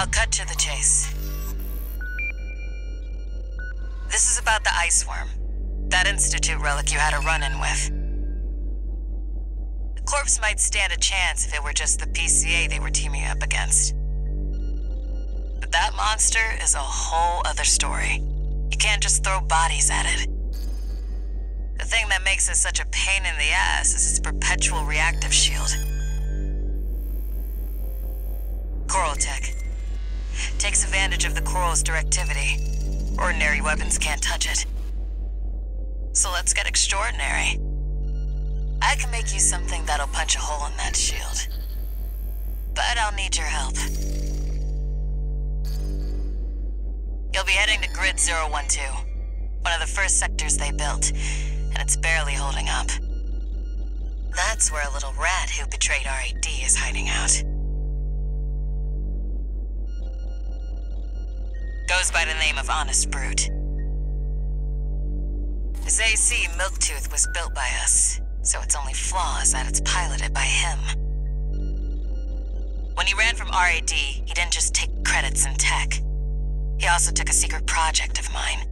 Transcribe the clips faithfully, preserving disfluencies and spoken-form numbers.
I'll cut to the chase. This is about the ice worm. That Institute relic you had a run-in with. The corpse might stand a chance if it were just the P C A they were teaming up against. But that monster is a whole other story. You can't just throw bodies at it. The thing that makes it such a pain in the ass is its perpetual reactive shield. Coral tech. Takes advantage of the coral's directivity. Ordinary weapons can't touch it. So let's get extraordinary. I can make you something that'll punch a hole in that shield. But I'll need your help. You'll be heading to Grid zero one two, one of the first sectors they built, and it's barely holding up. That's where a little rat who betrayed R A D is hiding out. Goes by the name of Honest Brute. His A C, Milktooth, was built by us, so its only flaw is that it's piloted by him. When he ran from R A D, he didn't just take credits in tech. He also took a secret project of mine.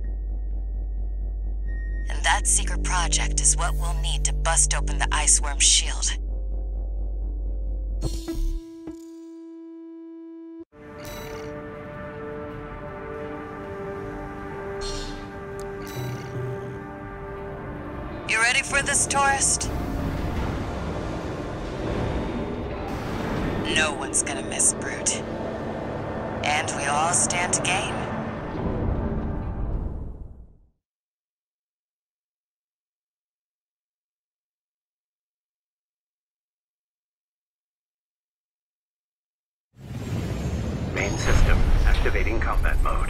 And that secret project is what we'll need to bust open the ice worm's shield. You ready for this, tourist? No one's gonna miss Brute. And we all stand to gain. Main system activating combat mode.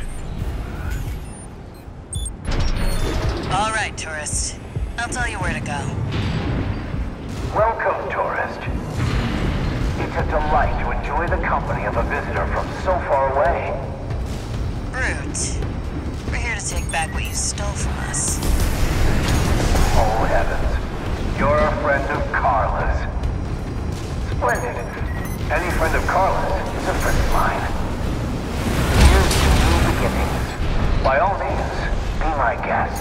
All right, tourist. I'll tell you where to go. Welcome, tourist. It's a delight to enjoy the company of a visitor from so far away. Brute, we're here to take back what you stole from us. Oh, heavens. You're a friend of Carla's. Splendid. Any friend of Carla's is a friend of mine. Here's to new beginnings. By all means, be my guest.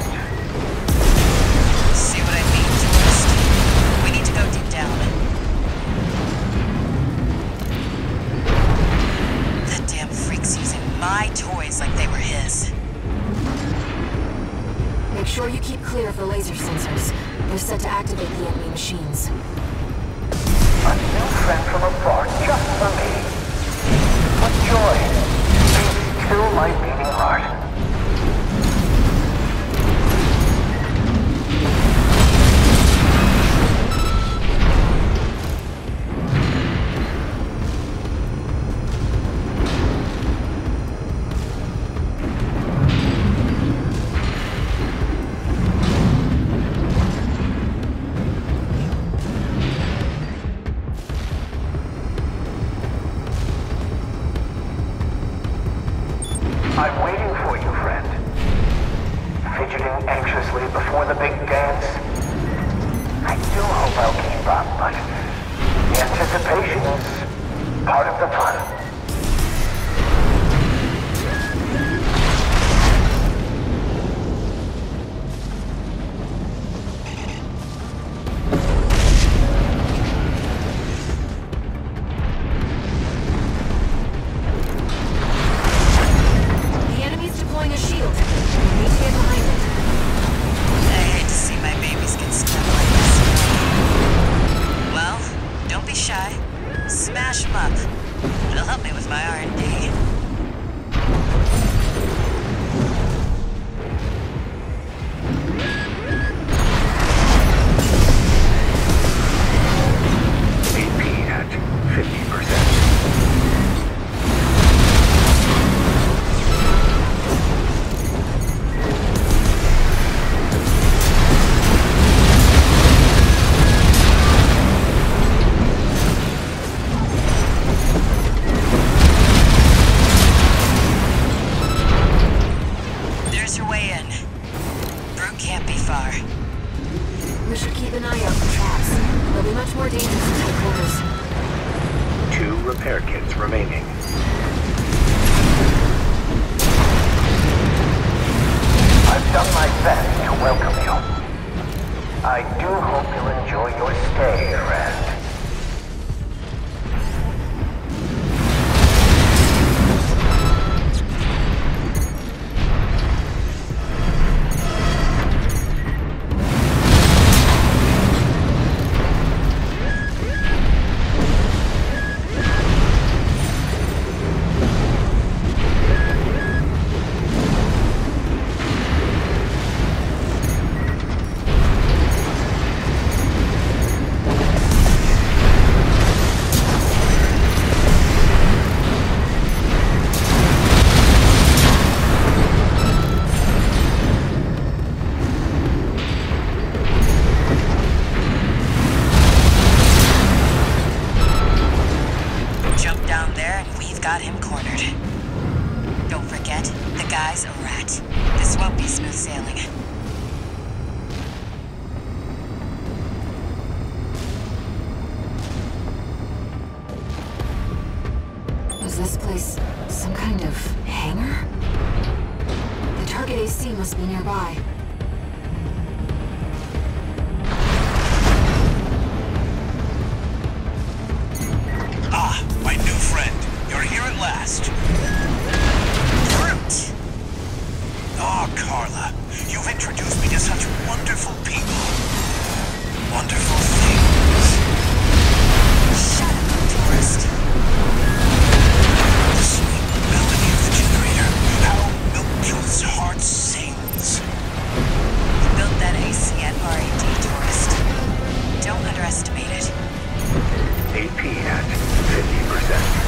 See what I mean, tourist? We need to go deep down. That damn freak's using my toys like they were his. Make sure you keep clear of the laser sensors. They're set to activate the enemy machines. A new friend from afar, just for me. What joy. Please still my beating heart. I'm waiting for you, friend. Fidgeting anxiously before the big dance. I do hope I'll keep up, but the anticipation is part of the fun. Smash them up. It'll help cornered. Don't forget, the guy's a rat. This won't be smooth sailing. Was this place some kind of hangar? The target A C must be nearby. Ah, my new friend. You're here at last. Brute! Oh, Carla, you've introduced me to such wonderful people. Wonderful things. Shut up, tourist. The sweet melody of the generator. How Milky's heart sings. You built that A C at R A D, tourist. Don't underestimate it. A P at fifty percent.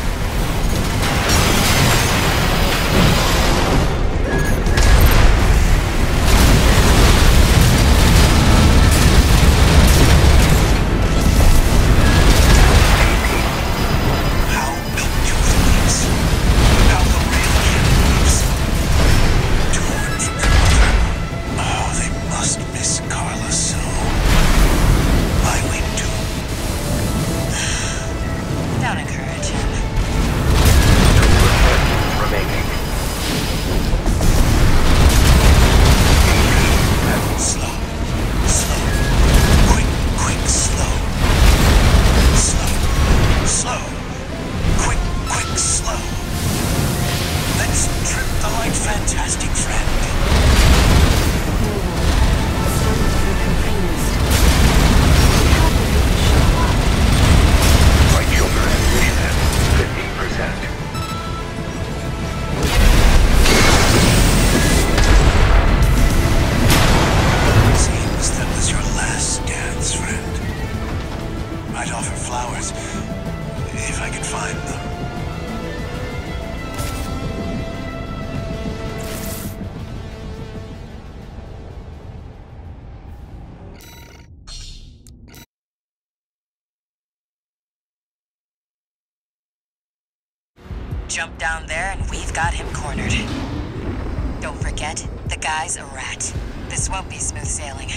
Jump down there and we've got him cornered. Don't forget, the guy's a rat. This won't be smooth sailing.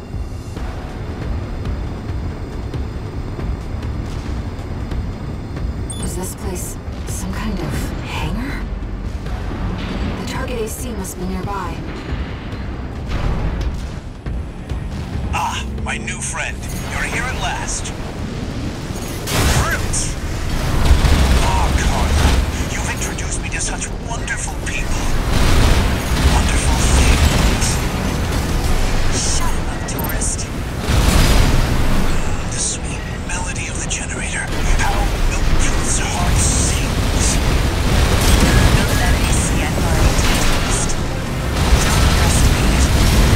Was this place some kind of hangar? The target A C must be nearby. Ah, my new friend. You're here at last. Brute! Oh, Carla, you've introduced me to such wonderful people. Wonderful things. Shut up, tourist. The sweet melody of the generator. How Milky's heart sings. Build that A C at R A D, tourist. Don't underestimate it.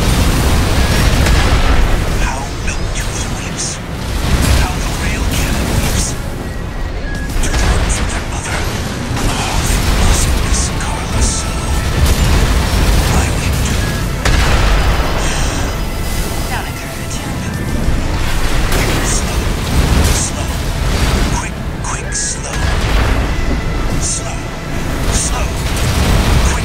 How Milky weeps. How the rail cannon weeps. Torn from their mother. Oh, they must miss Carla so. I weep too. Don't encourage him. Slow. Slow. Quick, quick, slow. Slow. Slow. Quick.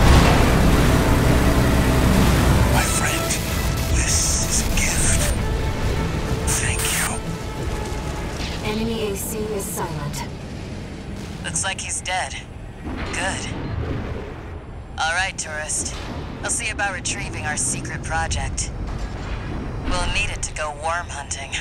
My friend, this is a gift. Thank you. Enemy A C is silent. Looks like he's dead. Good. All right, tourist. I'll see about retrieving our secret project. We'll need it to go worm hunting.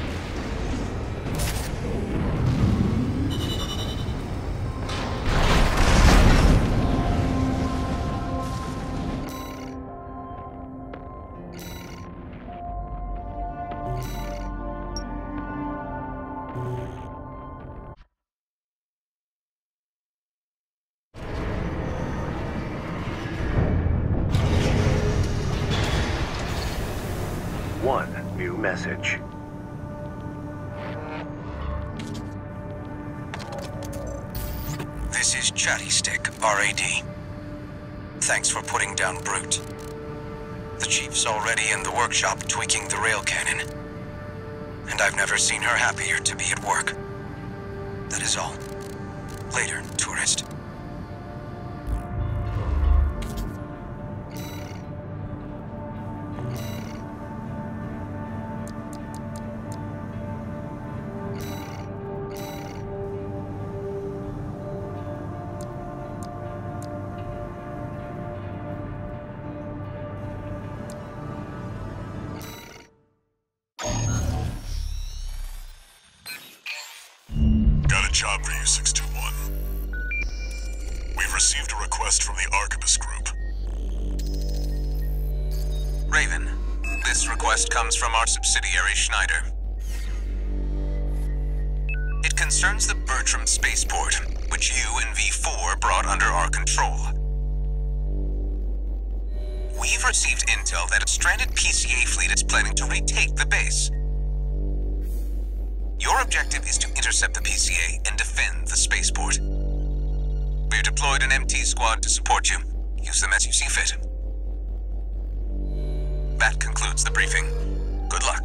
One new message. This is Chatty Stick, R A D. Thanks for putting down Brute. The Chief's already in the workshop tweaking the rail cannon. And I've never seen her happier to be at work. That is all. Later, tourist. Job for you, six two one. We've received a request from the Arquebus Group. Raven, this request comes from our subsidiary Schneider. It concerns the Bertram spaceport, which you and V four brought under our control. We've received intel that a stranded P C A fleet is planning to retake the base. Your objective is to intercept the P C A and defend the spaceport. We've deployed an M T squad to support you. Use them as you see fit. That concludes the briefing. Good luck.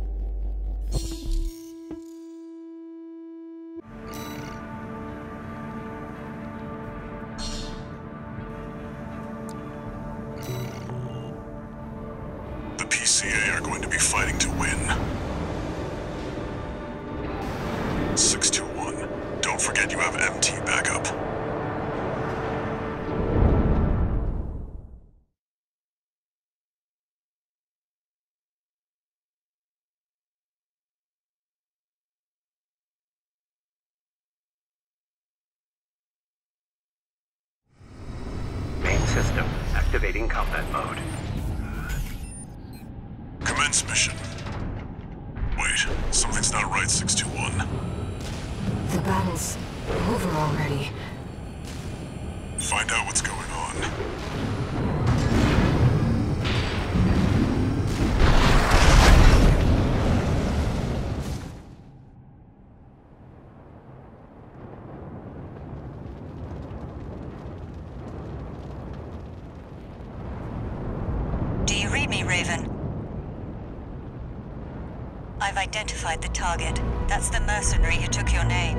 The P C A are going to be fighting to win. six two one, don't forget you have M T backup. Main system, activating combat mode. Commence mission. Wait, something's not right, six two one. The battle's over already. Find out what's going on. Do you read me, Raven? I've identified the target. That's the mercenary who took your name.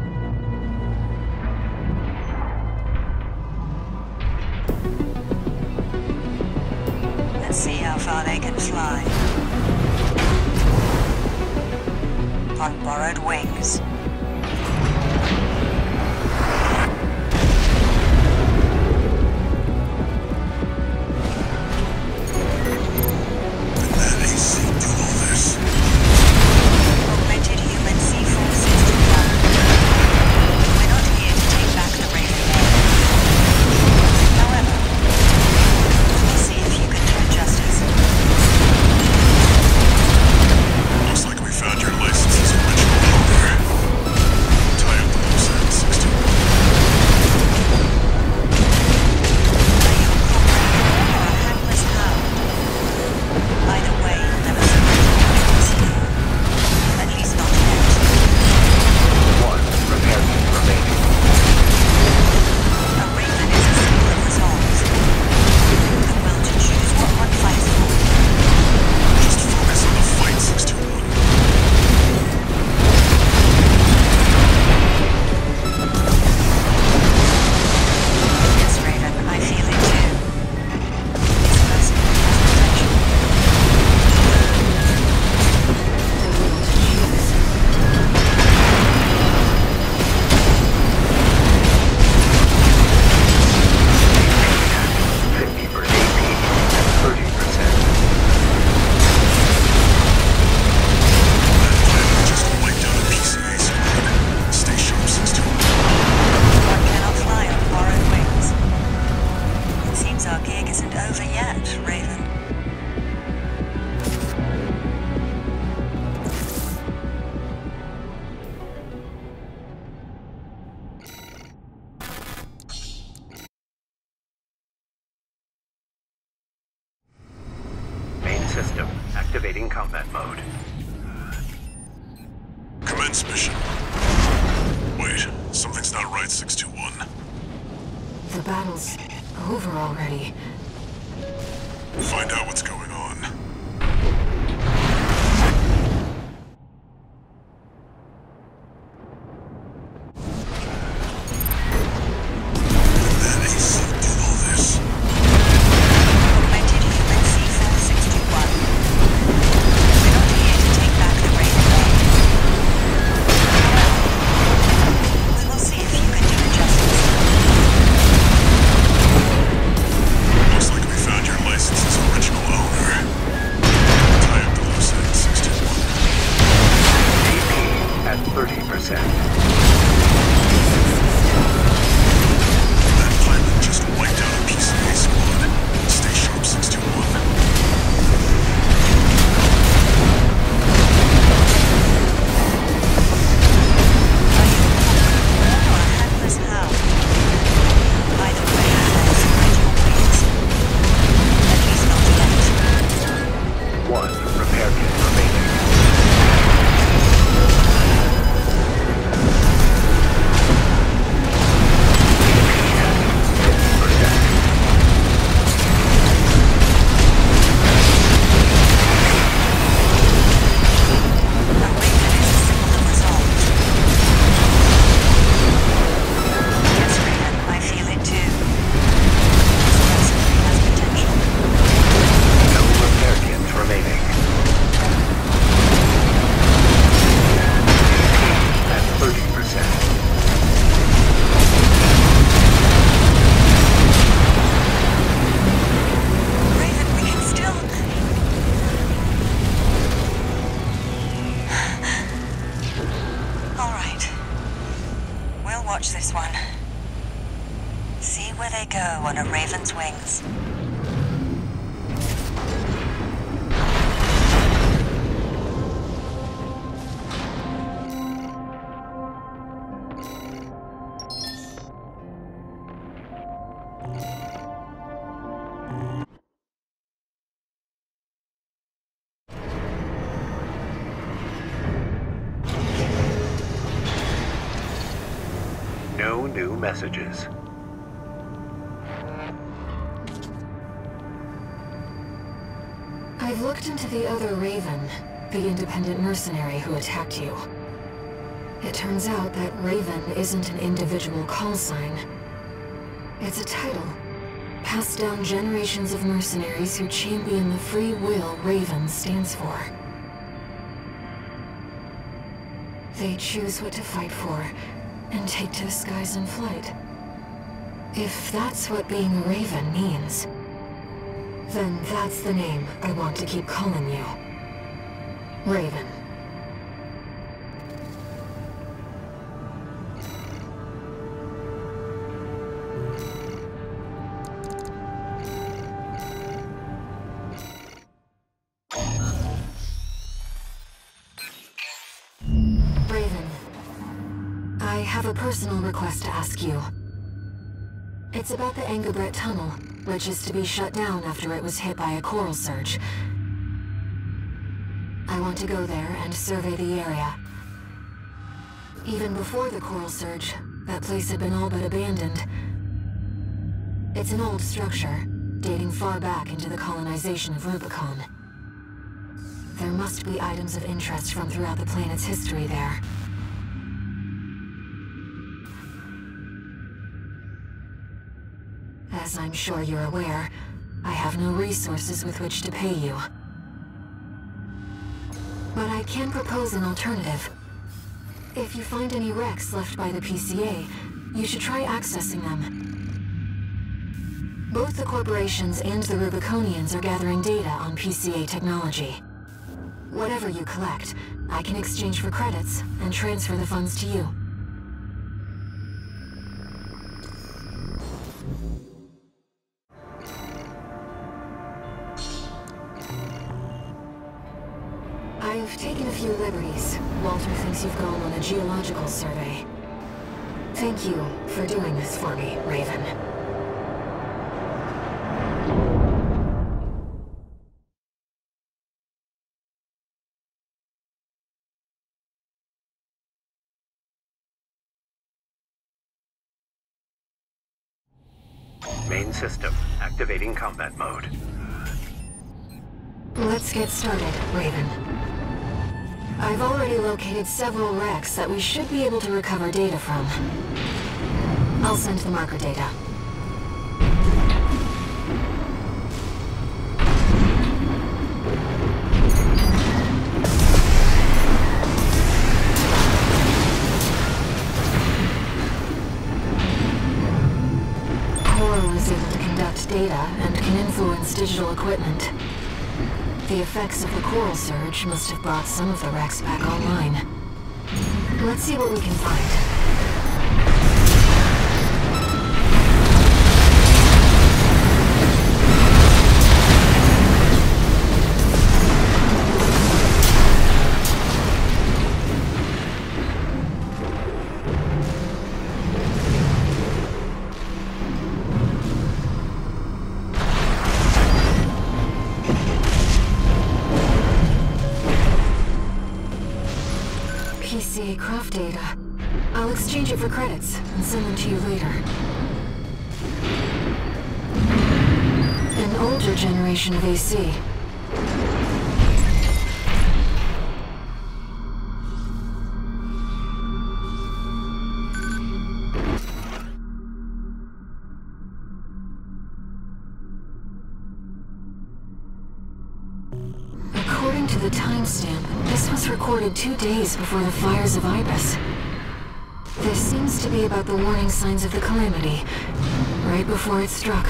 Let's see how far they can fly. On borrowed wings. That A C do all this. Augmented human C forces to come. We're not here to take back the Raven name. However, we'll see if you can do it justice. Looks like we found your license's original holder. Tie up the loose end, six two one. Are you a comrade or a handless hound? Either way, you'll never surrender to the At least not yet. One repair kit remaining. A Raven is a symbol of resolve. The will to choose what one fights for. Just focus on the fight, six two one. Yes, Raven, I feel it too. This person has potential. fifty for A P and thirty percent. That pilot just wiped out a P C A squad. Stay sharp, six two one. One cannot fly on borrowed wings. It seems our gig isn't over yet, Raven. Main system, activating combat mode. Commence mission. Wait, something's not right, six two one. The battle's over already. Find out what's going on. where they go on a raven's wings. No new messages. I've looked into the other Raven, the independent mercenary who attacked you. It turns out that Raven isn't an individual call sign. It's a title, passed down generations of mercenaries who champion the free will Raven stands for. They choose what to fight for, and take to the skies in flight. If that's what being a Raven means, then that's the name I want to keep calling you. Raven. Raven. I have a personal request to ask you. It's about the Engabret Tunnel, which is to be shut down after it was hit by a coral surge. I want to go there and survey the area. Even before the coral surge, that place had been all but abandoned. It's an old structure, dating far back into the colonization of Rubicon. There must be items of interest from throughout the planet's history there. As I'm sure you're aware, I have no resources with which to pay you. But I can propose an alternative. If you find any wrecks left by the P C A, you should try accessing them. Both the corporations and the Rubiconians are gathering data on P C A technology. Whatever you collect, I can exchange for credits and transfer the funds to you. I've taken a few liberties. Walter thinks you've gone on a geological survey. Thank you for doing this for me, Raven. Main system activating combat mode. Let's get started, Raven. I've already located several wrecks that we should be able to recover data from. I'll send the marker data. Coral is able to conduct data and can influence digital equipment. The effects of the coral surge must have brought some of the wrecks back online. Let's see what we can find. P C A craft data. I'll exchange it for credits and send them to you later. An older generation of A C. According to the timestamp, this was recorded two days before the fires of Ibis. This seems to be about the warning signs of the calamity, right before it struck.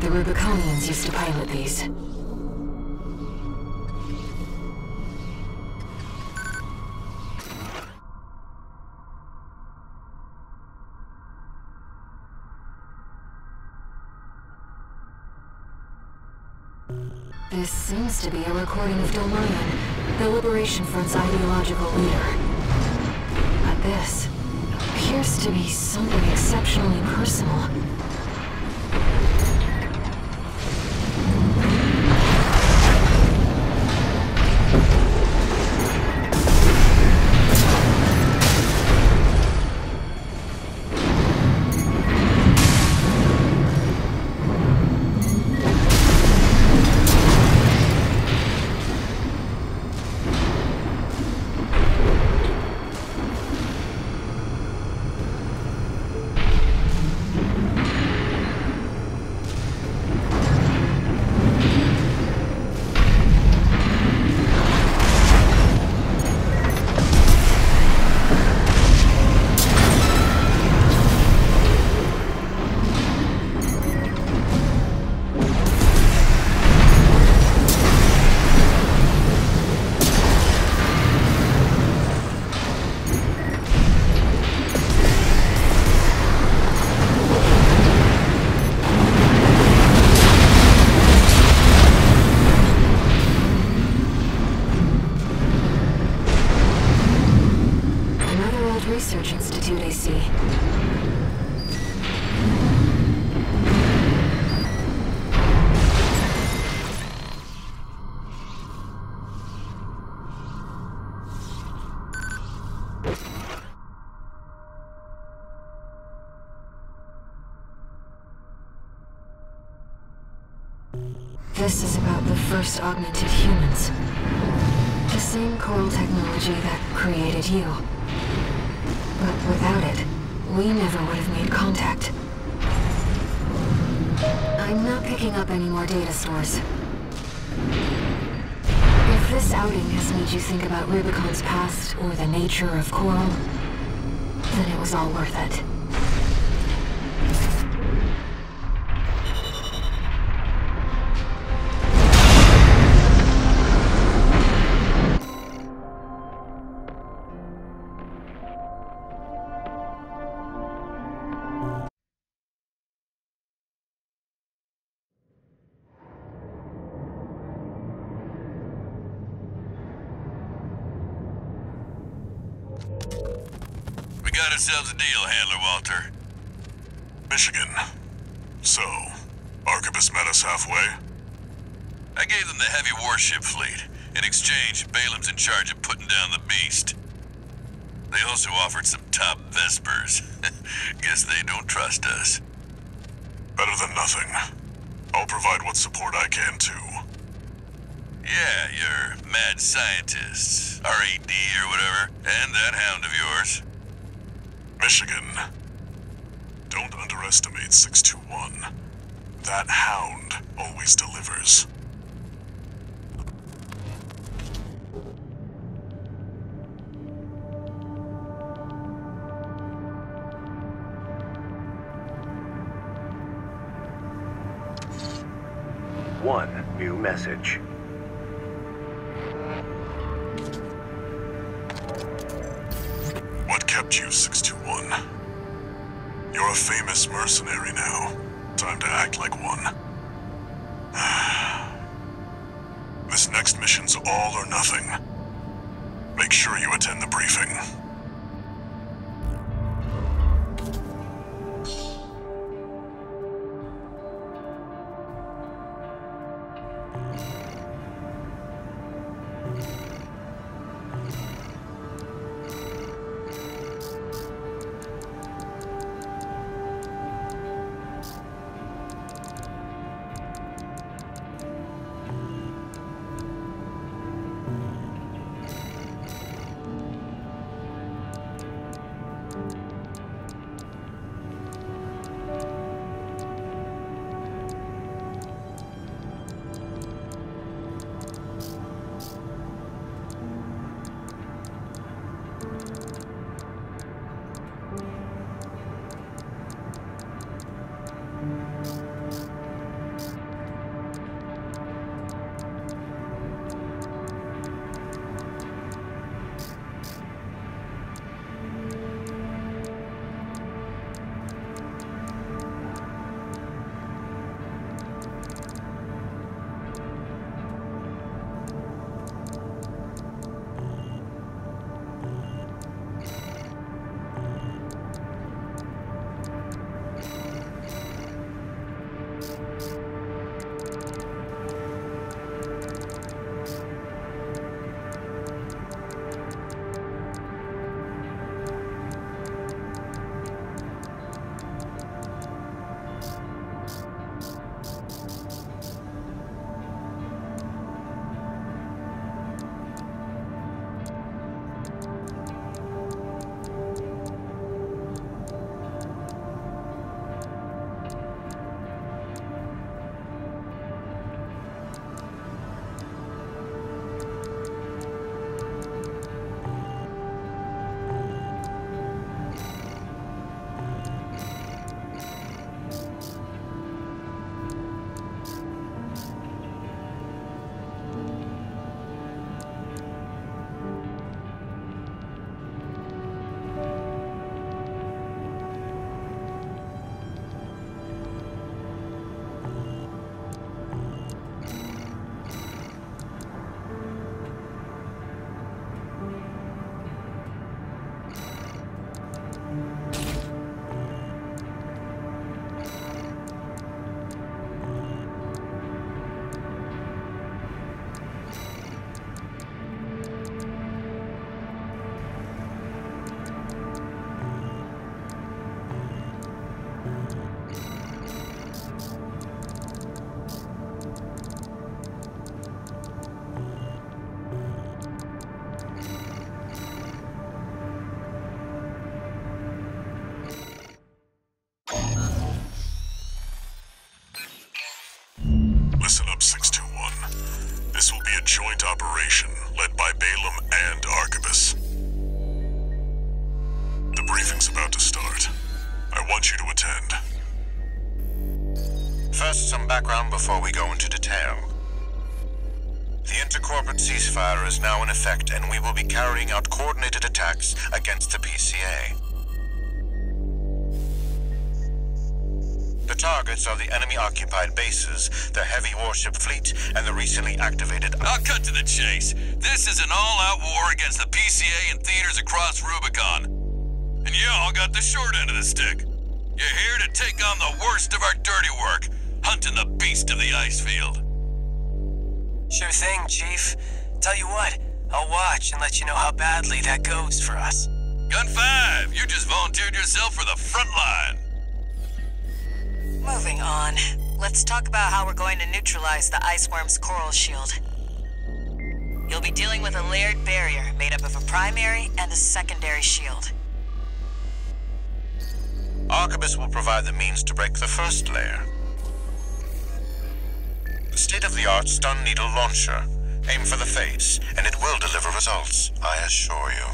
the Rubiconians used to pilot these. This seems to be a recording of Dolmayan, the Liberation Front's ideological leader. But this appears to be something exceptionally personal. Research Institute, I see. This is about the first augmented humans. The same coral technology that created you. But without it, we never would have made contact. I'm not picking up any more data stores. If this outing has made you think about Rubicon's past or the nature of coral, then it was all worth it. Got ourselves a deal, Handler Walter. Michigan. So, Arquebus met us halfway? I gave them the heavy warship fleet. In exchange, Balaam's in charge of putting down the beast. They also offered some top Vespers. Guess they don't trust us. Better than nothing. I'll provide what support I can, too. Yeah, your mad scientists, R A D or whatever, and that hound of yours. Michigan. Don't underestimate six two one. That hound always delivers. One new message. What kept you, six two one? You're a famous mercenary now. Time to act like one. This next mission's all or nothing. Make sure you attend the briefing. joint operation led by Balaam and Arquebus. The briefing's about to start. I want you to attend. First, some background before we go into detail. The intercorporate ceasefire is now in effect, and we will be carrying out coordinated attacks against the P C A. The targets are the enemy-occupied bases, the heavy warship fleet, and the recently activated... I'll cut to the chase. This is an all-out war against the P C A and theaters across Rubicon. And y'all got the short end of the stick. You're here to take on the worst of our dirty work, hunting the beast of the ice field. Sure thing, Chief. Tell you what, I'll watch and let you know how badly that goes for us. Gun five, you just volunteered yourself for the front line. Moving on. Let's talk about how we're going to neutralize the Iceworm's coral shield. You'll be dealing with a layered barrier made up of a primary and a secondary shield. Arquebus will provide the means to break the first layer. The state-of-the-art stun needle launcher. Aim for the face, and it will deliver results, I assure you.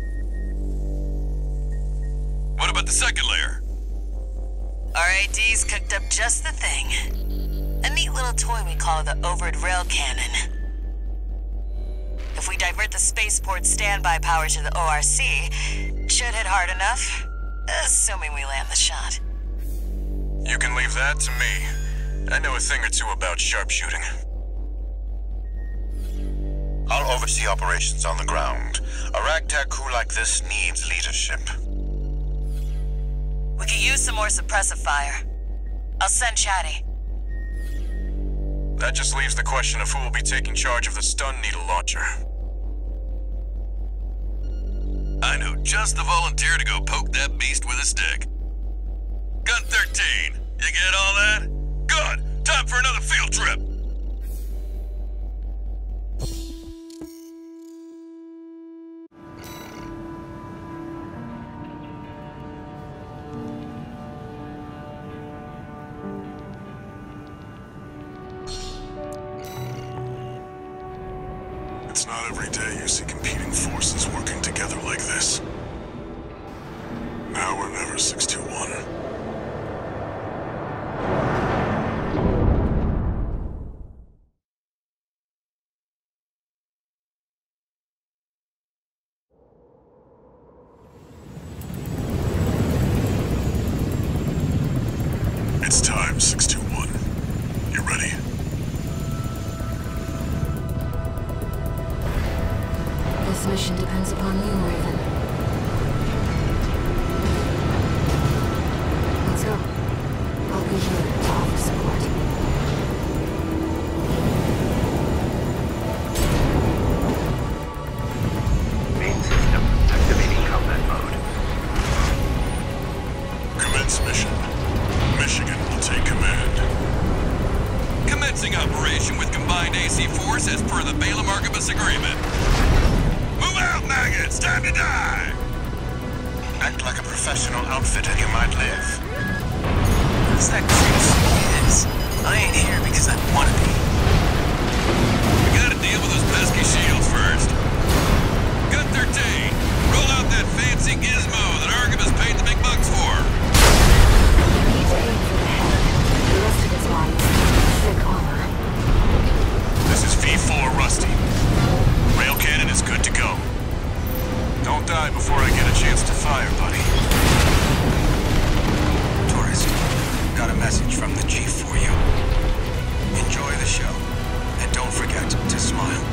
What about the second layer? R A D's cooked up just the thing. A neat little toy we call the overed rail cannon. If we divert the spaceport standby power to the O R C, it should hit hard enough, assuming we land the shot. You can leave that to me. I know a thing or two about sharpshooting. I'll oversee operations on the ground. A ragtag crew like this needs leadership. We could use some more suppressive fire. I'll send Chatty. That just leaves the question of who will be taking charge of the stun needle launcher. I know just the volunteer to go poke that beast with a stick. Gun thirteen, you get all that? Good! Time for another field trip! It's not every day you see competing forces working together like this. Now or never, six two one. It's time, six two one. You ready? This mission depends upon you, Raven. Let's go. I'll be here to offer support. Main system activating combat mode. Commence mission. Michigan will take command. Commencing operation with combined A C force as per the Balaam Arquebus agreement. Move out, maggots! Time to die! Act like a professional outfitter, you might live. Who's that creep she is? I ain't here because I want to be. We gotta deal with those pesky shields first. Gun thirteen, roll out that fancy gizmo that Arquebus paid the big bucks for. You need to aim for the head. The rest of his body is thick armor. This is V four Rusty. Rail cannon is good to go. Don't die before I get a chance to fire, buddy. Tourist, got a message from the Chief for you. Enjoy the show, and don't forget to smile.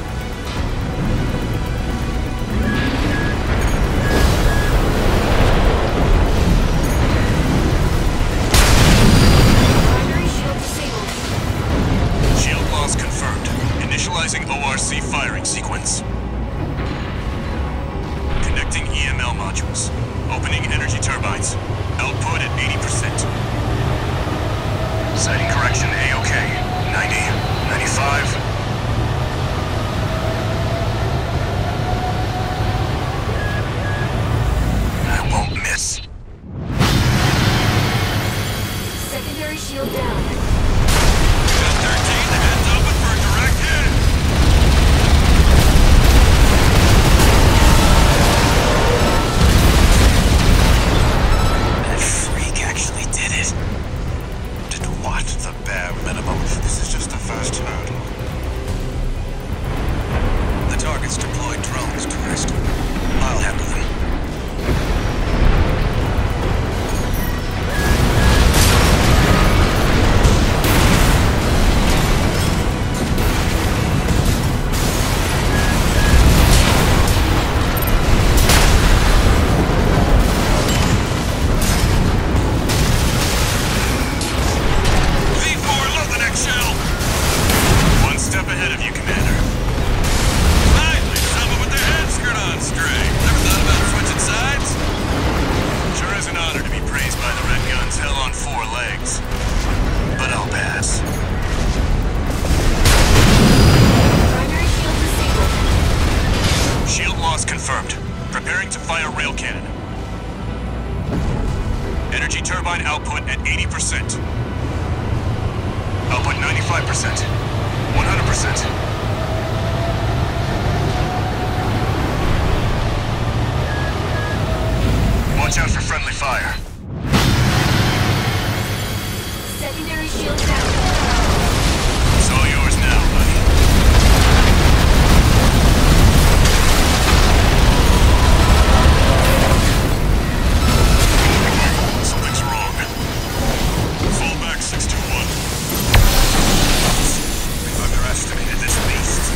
Primary shield disabled. Shield loss confirmed. Initializing O R C firing sequence. Connecting E M L modules. Opening energy turbines. Output at eighty percent. Sighting correction A-OK. ninety, ninety-five. I won't miss. Secondary shield down. Gun thirteen, the head's open for a direct hit. just the bare minimum. This is just the first hurdle. The target's deployed drones, tourist. I'll handle them. Watch out for friendly fire. Secondary shield down. It's all yours now, buddy. Something's wrong. Fall back, six two one. We've underestimated this beast.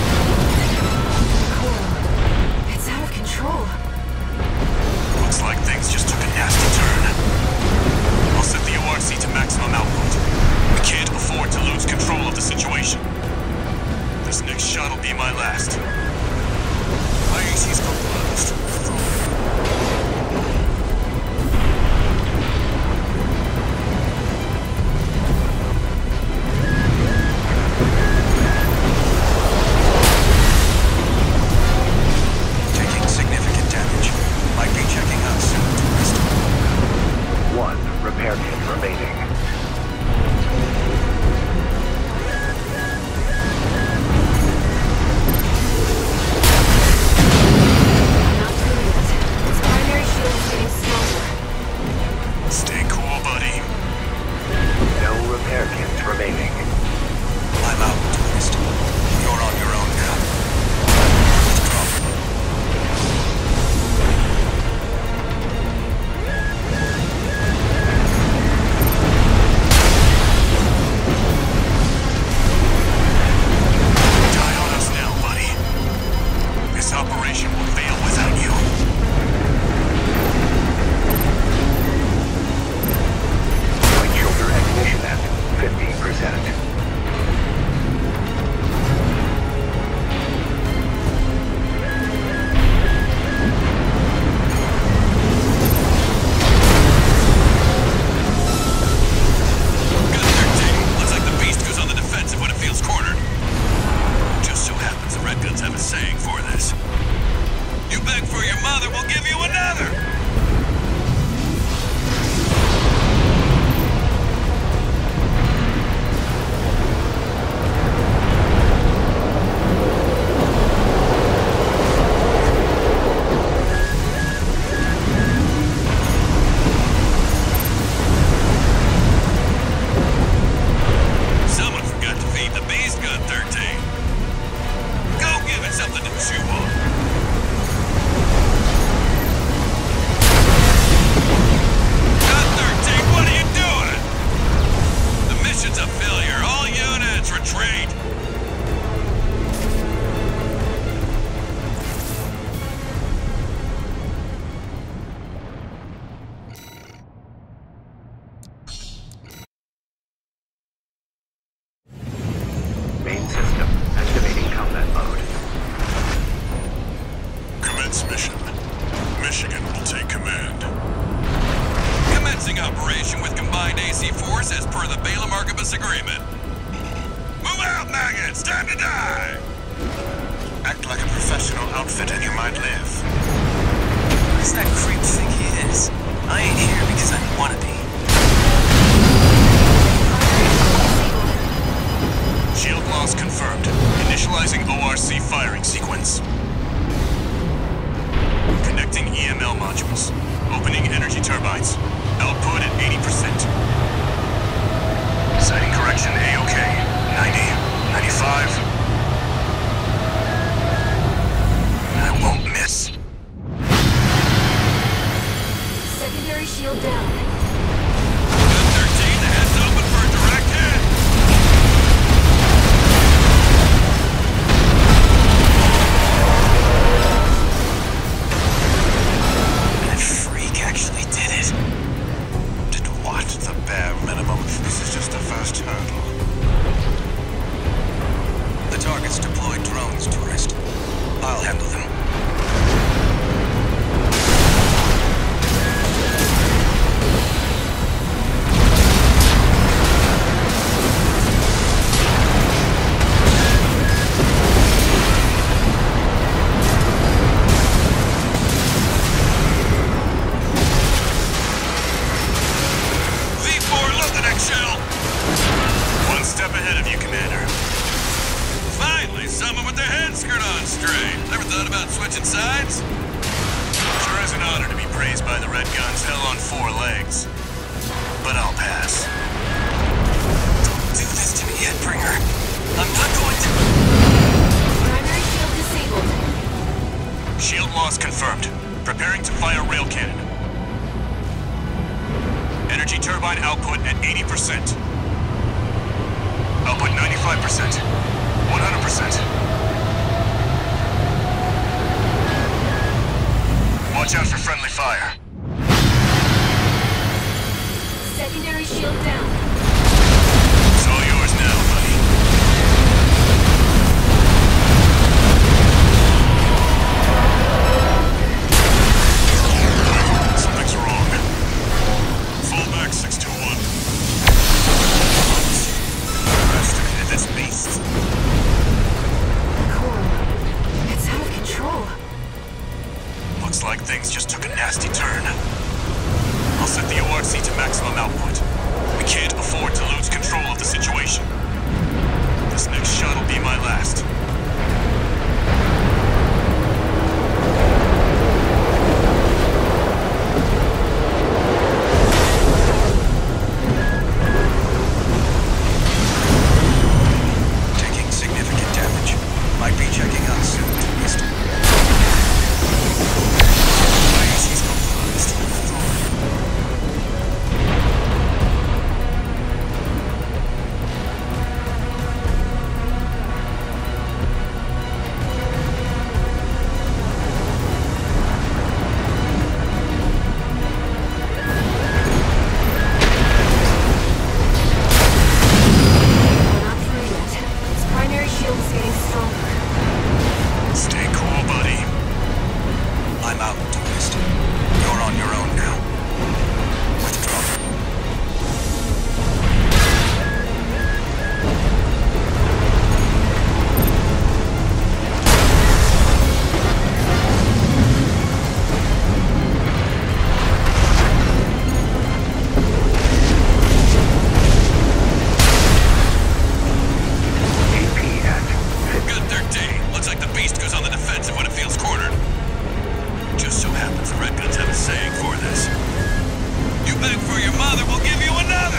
Cool. It's out of control. Looks like things just took a nasty turn. I'll set the O R C to maximum output. We can't afford to lose control of the situation. This next shot'll be my last. My A C's compromised. Taking significant damage. Might be checking out soon, tourist. One repair kit remaining. Not through yet. Its primary shield is getting stronger. Stay cool, buddy. No repair kits remaining. I'm out, tourist. You're on your own now. Withdraw. Die on us now, buddy. This operation will fail without you. Point shoulder ignition at fifty percent. Gun thirteen. Looks like the beast goes on the defensive when it feels cornered. Just so happens the Red Guns have a saying for this. You beg for your mother, we'll give you another! Someone forgot to feed the beast, Gun thirteen. Go give it something to chew on. Gun thirteen, what are you doing? The mission's a failure. All units retreat. Main system activating combat mode. Commence mission. Michigan will take command. Commencing operation with combined A C force as per the Balaam Archibus agreement. Move out, maggots! Time to die! Act like a professional outfit and you might live. What does that creep think he is? I ain't here because I wanna be. Shield loss confirmed. Initializing O R C firing sequence. Connecting E M L modules. Opening energy turbines. Output at eighty percent. Setting Ignition A-OK. ninety, ninety-five. I won't miss. Secondary shield down. thirteen, the head's open for a direct hit. That freak actually did it. Did what? The bare minimum. This is just the first hurdle. The target's deployed drones, tourist. I'll handle them. V four, load the next shell. One step ahead of you, Commander. Finally, someone with their head screwed on straight. Never thought about switching sides? Sure is an honor to be praised by the Red Guns hell on four legs. But I'll pass. Don't do this to me, Headbringer. I'm not going to... Primary shield disabled. Shield loss confirmed. Preparing to fire rail cannon. Energy turbine output at eighty percent. Output ninety-five percent. one hundred percent. Watch out for friendly fire. Secondary shield down. It's all yours now, buddy. Something's wrong. Fall back, six two one. Underestimated this beast. Coral. It's out of control. Looks like things just took a nasty turn. I'll set the O R C to maximum output. We can't afford to lose control of the situation. This next shot will be my last. Taking significant damage. Might be checking out soon, tourist. Why is he so close to the floor? We're not through yet. Its primary shield is getting stronger. Stay cool, buddy. I'm out, tourist. You're on your own now. Withdraw. A P at Good thirteen. Looks like the beast goes on the defensive when it feels cornered. Just so happens the Red Guns have a saying for this. You beg for your mother, we'll give you another!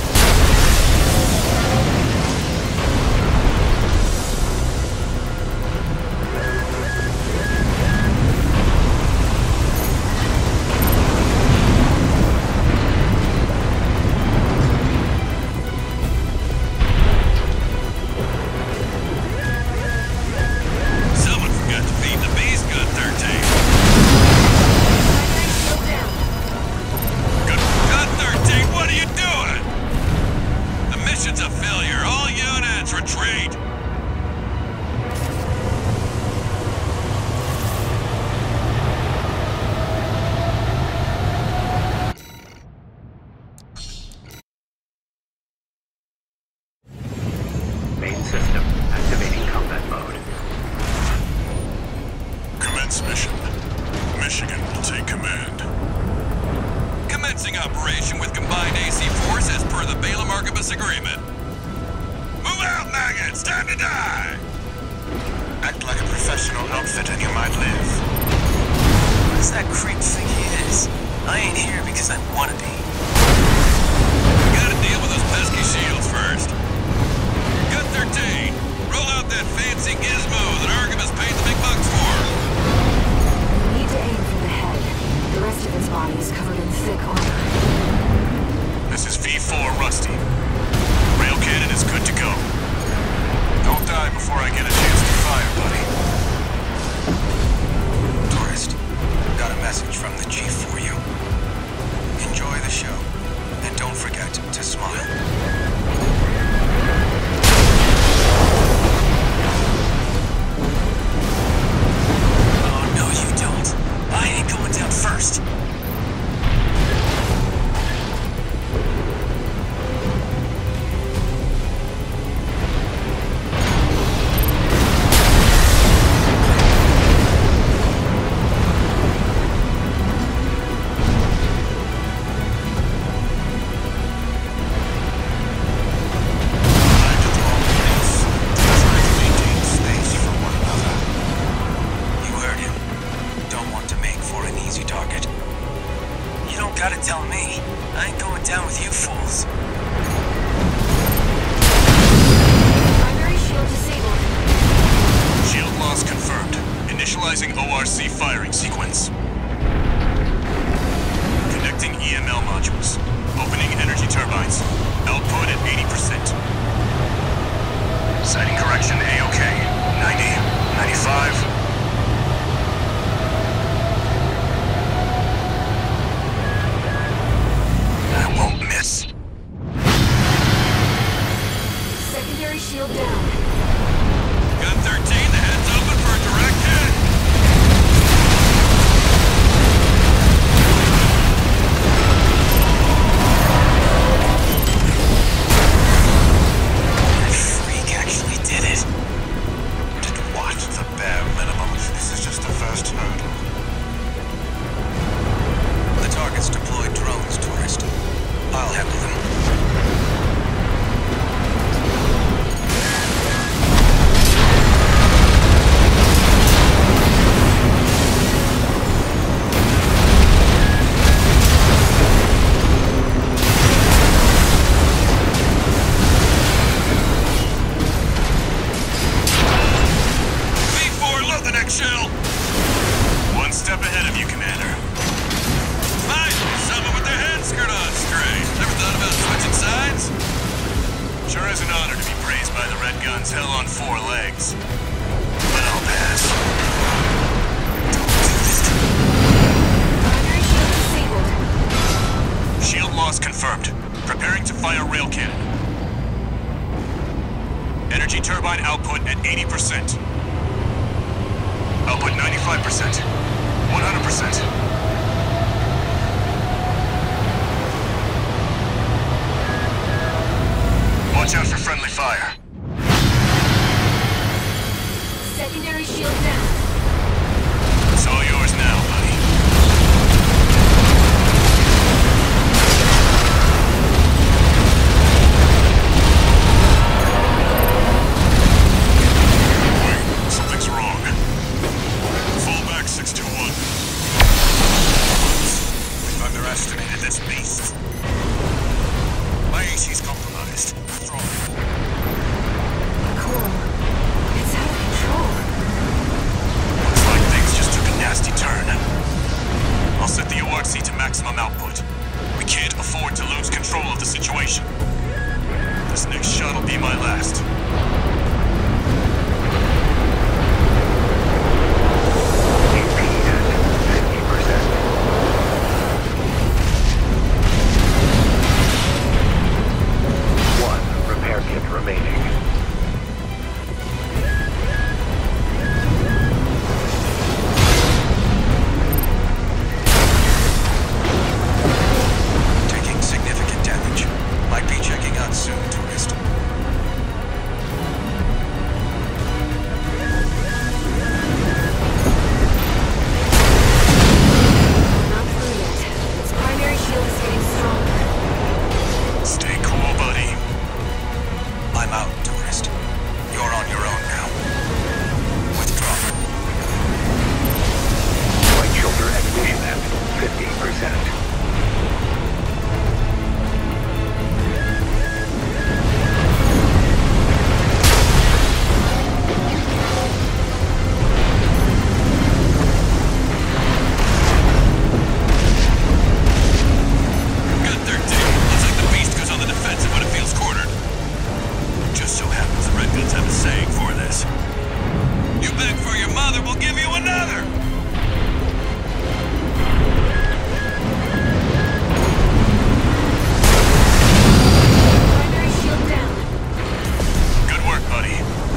Someone forgot to feed the beast, Good thirteen. Primary shield down. Good, Good thirteen, what are you doing? The mission's a failure. All units, retreat! main system activating combat mode. Commence mission. Michigan will take command. Commencing operation with combined A C force as per the Balaam Arquebus agreement. Move out, maggots! Time to die! Act like a professional outfit and you might live. What does that creep think he is? I ain't here because I wanna be. We gotta deal with those pesky shields first. Sure is an honor to be praised by the Red Guns hell on four legs. But I'll pass. Don't do this to me. Primary shield disabled. Shield loss confirmed. Preparing to fire rail cannon. Energy turbine output at eighty percent. Output ninety-five percent. one hundred percent. Watch out for friendly fire. Secondary shield down. It's all yours now, buddy. Wait, something's wrong. Fall back six two one. We've underestimated this beast. My A C's compromised. What's wrong? Cool. It's out of control. Looks like things just took a nasty turn. I'll set the O R C to maximum output. We can't afford to lose control of the situation. This next shot will be my last. A P at fifty percent. One repair kit remaining. Taking significant damage. Might be checking out soon, tourist. Not through yet. Its primary shield is getting stronger. Stay cool, buddy. I'm out, tourist. You're on your own now. Withdraw. Right shoulder ignition at fifty percent. Good thirteen. Looks like the beast goes on the defensive when it feels cornered. Just so happens the Red Guns have a saying for this. You beg for your mother, we'll give you another! Primary shield down. Good work, buddy.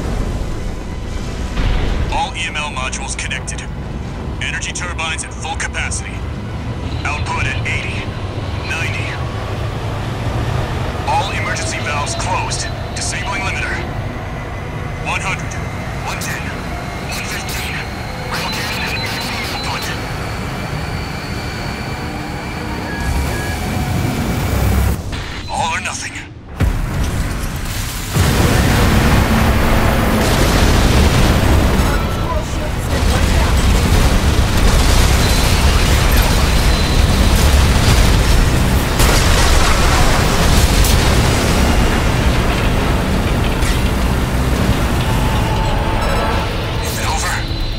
All E M L modules connected. Energy turbines at full capacity. Output at eighty, ninety. All emergency valves closed. Disabling limiter. one hundred, one ten, one fifteen. Rail cannon output. All or nothing. Coral shield has been wiped out. Is it over?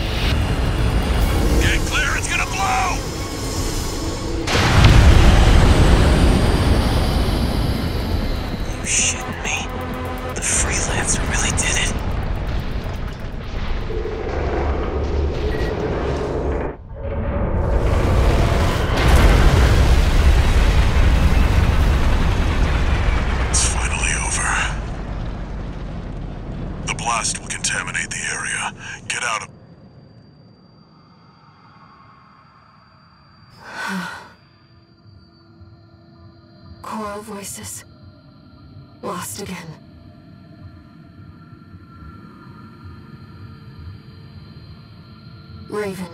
Get clear, it's gonna blow! You shitting me? The freelancer really did it. It's finally over. The blast will contaminate the area. Get out of... Coral voices. Lost again. Raven.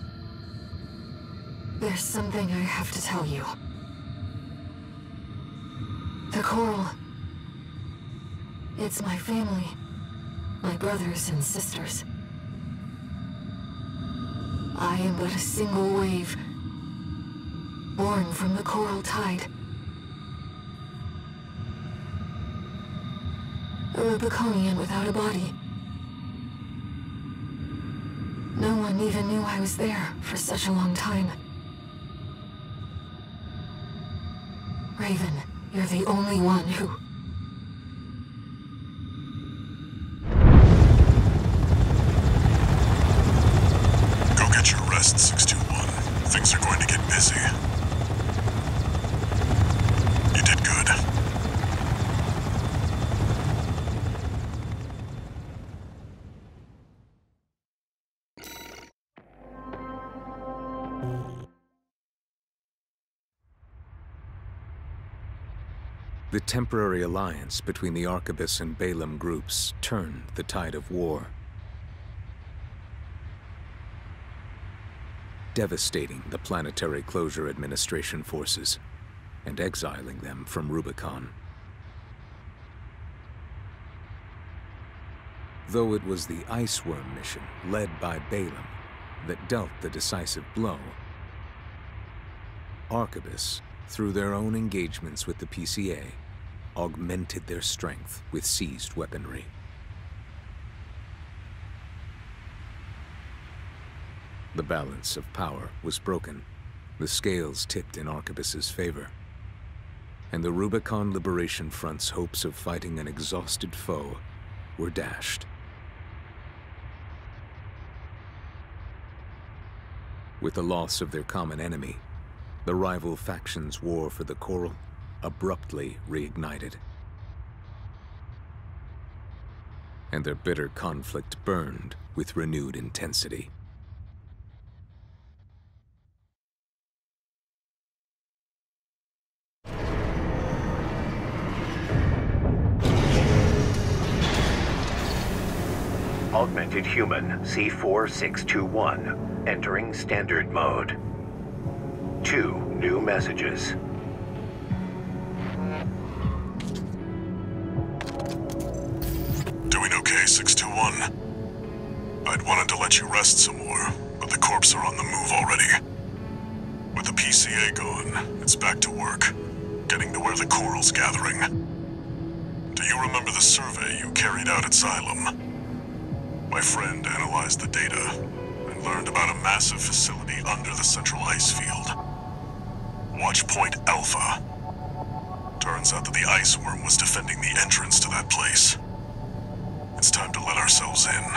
There's something I have to tell you. The Coral. It's my family. My brothers and sisters. I am but a single wave, born from the Coral Tide. A Rubiconian without a body. No one even knew I was there for such a long time. Raven, you're the only one who... The temporary alliance between the Arquebus and Balaam groups turned the tide of war, devastating the Planetary Closure Administration forces and exiling them from Rubicon. Though it was the Iceworm mission led by Balaam that dealt the decisive blow, Arquebus, through their own engagements with the P C A, augmented their strength with seized weaponry. The balance of power was broken. The scales tipped in Arquebus's favor, and the Rubicon Liberation Front's hopes of fighting an exhausted foe were dashed. With the loss of their common enemy, the rival factions' war for the Coral abruptly reignited, and their bitter conflict burned with renewed intensity. Augmented Human C four six two one, entering Standard Mode. Two new messages. Doing okay, six two one? I'd wanted to let you rest some more, but the corps are on the move already. With the P C A gone, it's back to work, getting to where the Coral's gathering. Do you remember the survey you carried out at Xylem? My friend analyzed the data and learned about a massive facility under the central ice field. Watch Point Alpha. Turns out that the Iceworm was defending the entrance to that place. It's time to let ourselves in.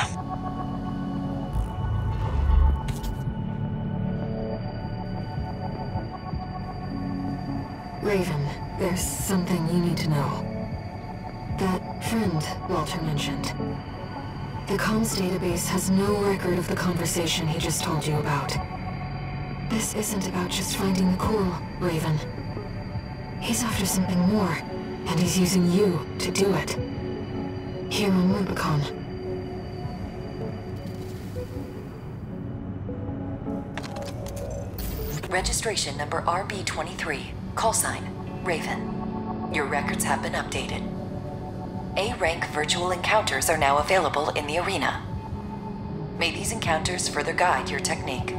Raven, there's something you need to know. That friend Walter mentioned. The comms database has no record of the conversation he just told you about. This isn't about just finding the Coral, Raven. He's after something more, and he's using you to do it. Here on Rubicon. Registration number R B twenty-three. Call sign, Raven. Your records have been updated. A-rank virtual encounters are now available in the arena. May these encounters further guide your technique.